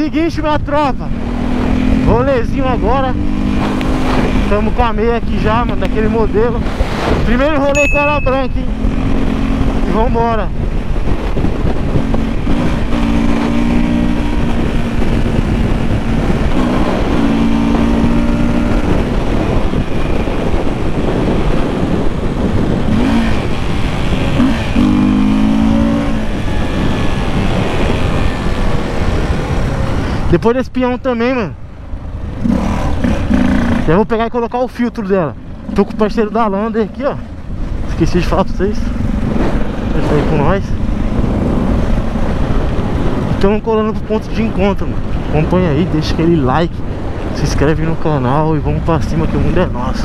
Seguinte, minha tropa, rolezinho agora. Estamos com a meia aqui já, mano, daquele modelo. Primeiro rolê com ela branca, hein? E vambora. Depois desse peão também, mano, eu vou pegar e colocar o filtro dela. Tô com o parceiro da Lander aqui, ó. Esqueci de falar pra vocês. Ele tá aí com nós. Estamos colando pro ponto de encontro, mano. Acompanha aí, deixa aquele like, se inscreve no canal e vamos pra cima que o mundo é nosso.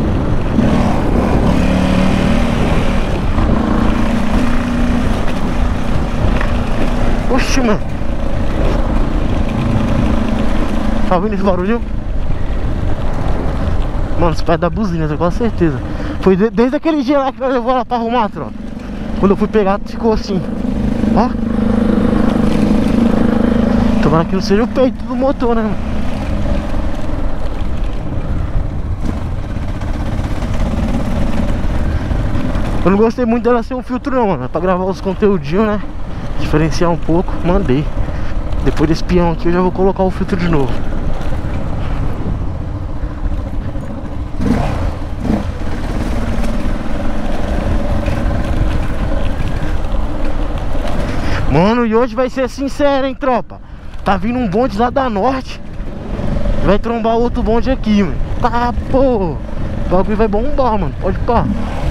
Oxi, mano. Tá ouvindo esse barulho? Mano, os pés da buzina, eu tenho quase certeza. Foi desde aquele dia lá que nós levou ela pra arrumar, tropa. Quando eu fui pegar, ficou assim. Ó. Tomara que não seja o peito do motor, né, mano? Eu não gostei muito dela ser um filtro não, mano. É pra gravar os conteúdinhos, né? Diferenciar um pouco, mandei. Depois desse peão aqui eu já vou colocar o filtro de novo. Mano, e hoje vai ser sincero, hein, tropa. Tá vindo um bonde lá da norte. Vai trombar outro bonde aqui, mano. Tá, pô. O bagulho vai bombar, mano. Pode pá.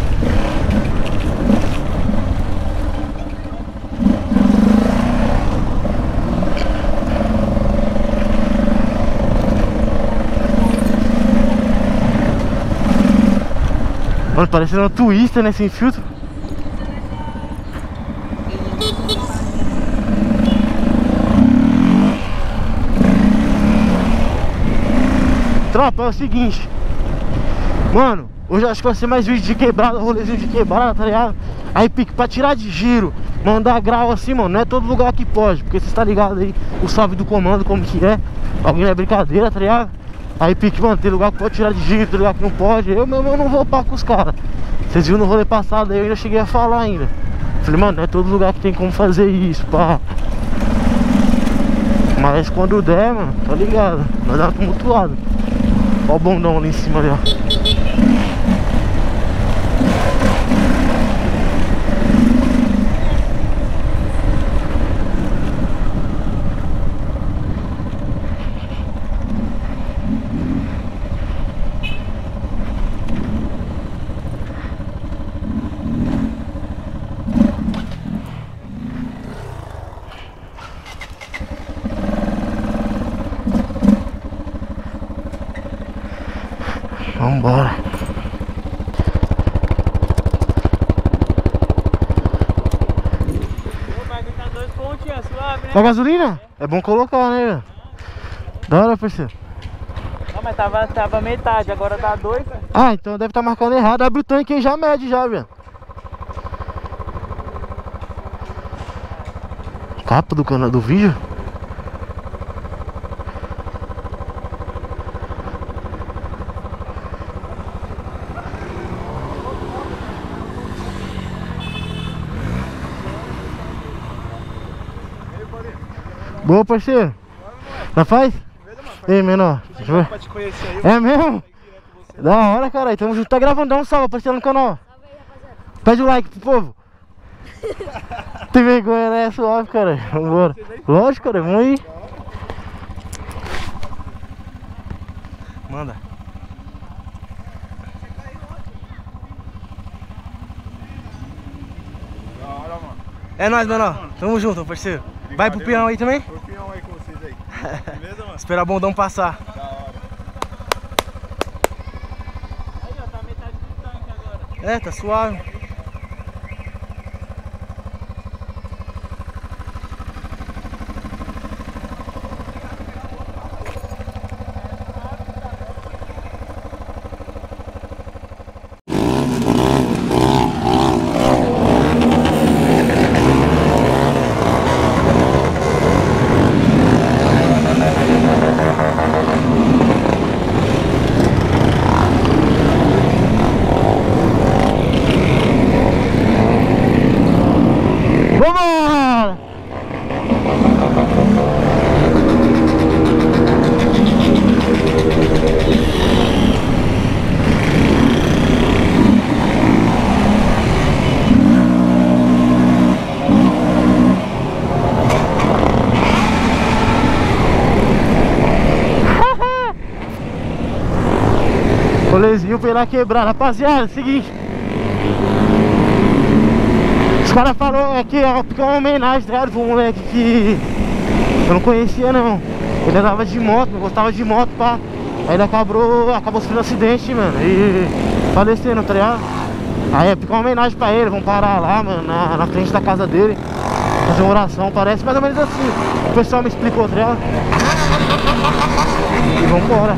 Mano, parecendo uma Twister, né, sem filtro. Tropa, é o seguinte, mano, hoje acho que vai ser mais vídeo de quebrada, rolezinho de quebrada, tá ligado? Aí pique, pra tirar de giro, mandar grau assim, mano, não é todo lugar que pode. Porque você tá ligado aí, o salve do comando, como que é. Alguém é brincadeira, tá ligado? Aí pique, mano, tem lugar que pode tirar de giro, tem lugar que não pode. Eu mesmo eu não vou pá com os caras. Vocês viram no rolê passado aí, eu ainda cheguei a falar ainda. Falei, mano, não é todo lugar que tem como fazer isso, pá. Mas quando der, mano, tá ligado? Vai dar uma tumultuada. Olha o bondão ali em cima ali, ó. Vambora. Vai aguentar 2 pontinhos, suave, né? A gasolina? É bom colocar, né, velho? Da hora, parceiro. Não, mas tava metade, agora dá 2. Ah, então deve estar marcando errado. Abre o tanque aí, já mede já, velho. Capa do canal do vídeo. Boa, parceiro. Já faz? Ei, menor. Pra te conhecer aí, É mesmo? Da hora, cara. Tamo junto. Tá gravando, dá um salve, parceiro, no canal. Pede o like pro povo. Tem vergonha, né? É suave, cara. Vambora. Lógico, cara. Vamos aí. Manda. Da hora, mano. É nóis, menor. Tamo junto, parceiro. Vai pro peão aí também? Pro peão aí com vocês aí. Beleza, mano? Esperar o bondão passar. Da hora. Aí, ó, tá metade do tanque agora. É, tá suave. rolezinho pra ir lá quebrar. Rapaziada, é o seguinte, os caras falaram que é uma homenagem, tá ligado? Pra um moleque que eu não conhecia não. Ele andava de moto, gostava de moto, pá. Aí ele acabou sofrendo um acidente, mano, e falecendo, tá ligado? Aí fica uma homenagem pra ele, vamos parar lá, mano, na frente da casa dele, fazer uma oração, parece mais ou menos assim. O pessoal me explicou, tá ligado? E vambora.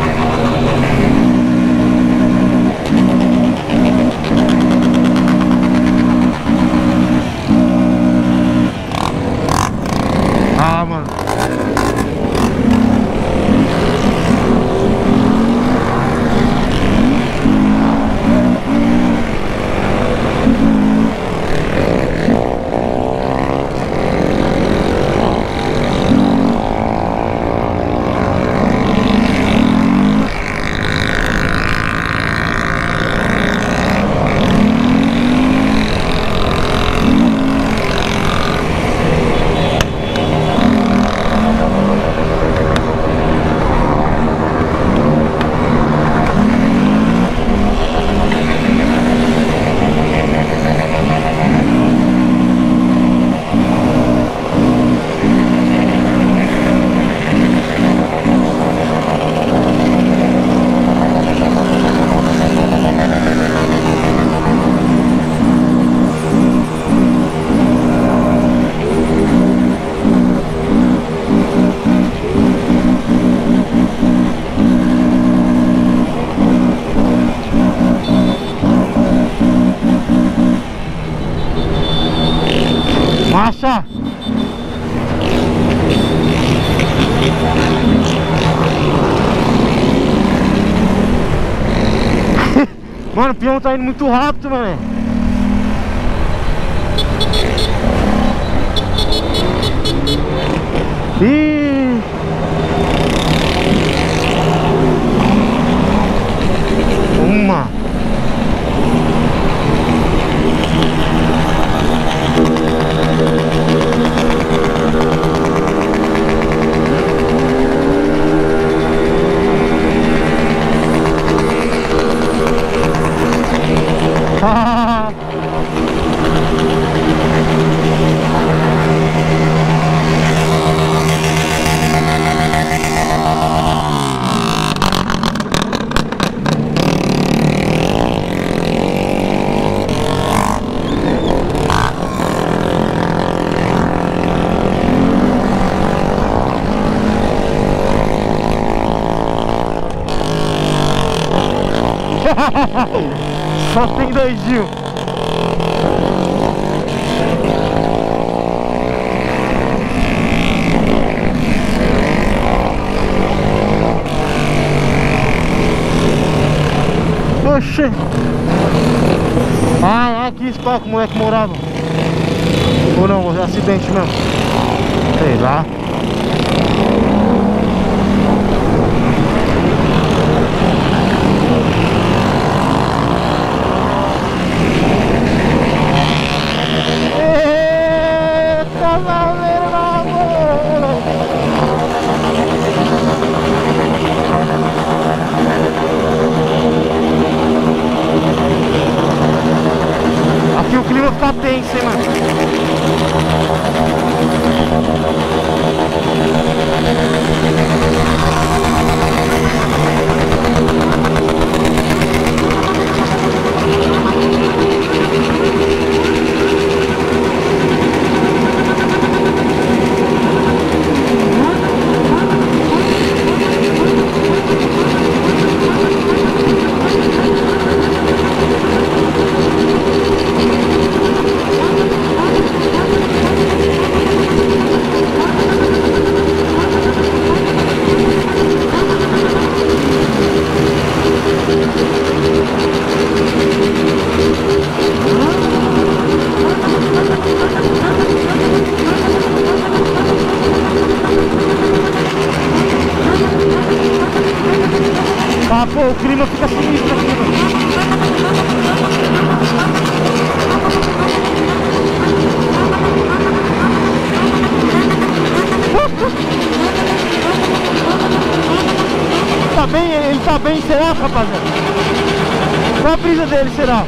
Ah, mano. Marcha! Mano, o peão tá indo muito rápido, mano. Ih! Uma! Ah! Só tem doidinho. Oxê. Ah, é aqui esse palco, o moleque morava. Ou não, é acidente mesmo. Sei lá. Aqui o clima fica tenso, hein, mano. Ah, pô, o clima fica sinistro aqui, mano. Tá bem, ele tá bem, será, rapaziada? brisa dele, será?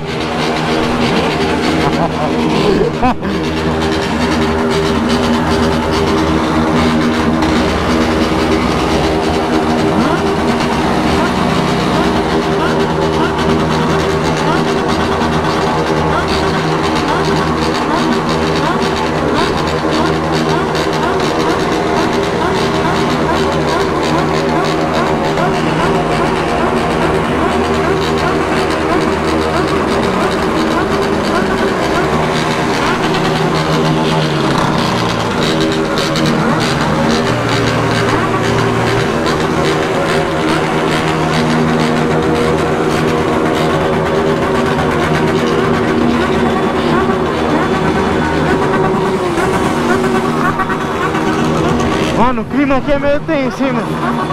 Mano, o clima aqui é meio tenso, hein, mano?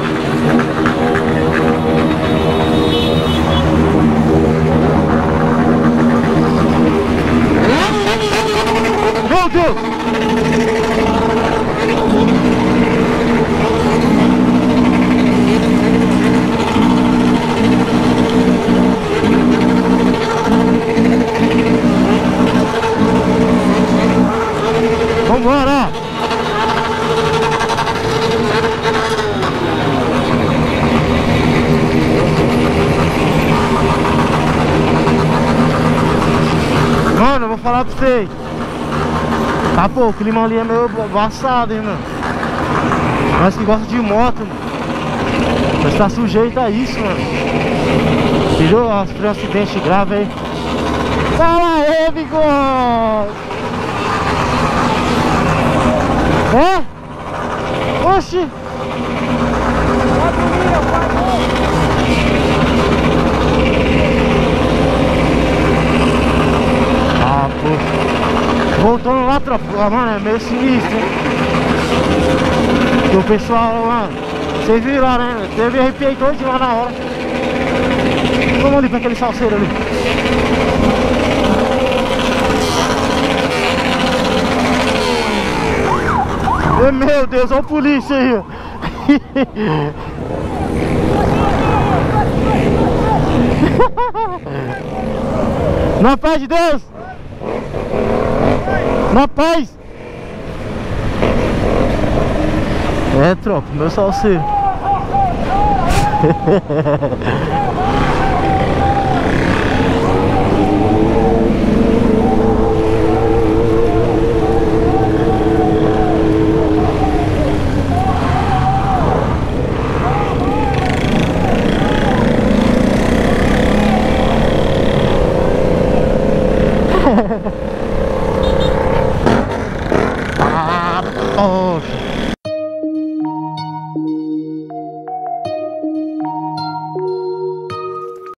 Meu Deus! Vambora! Mano, eu vou falar pra vocês. Tá, pô, o clima ali é meio embaçado, hein, mano. Nós que gosta de moto, mano, nós tá sujeito a isso, mano. Entendeu? Sofreu um acidente grave aí. Fala aí, bigode! É? Oxi! Ah, pô. Voltando lá, tropa. Mano, é meio sinistro, hein? Porque o pessoal, mano, vocês viram lá, né? Teve arrepiei todo lá na hora. Vamos ali pra aquele salseiro ali. Meu Deus, olha a polícia aí, ó. Na paz de Deus! Na paz! É, tropa, meu salseiro. Ah, poxa.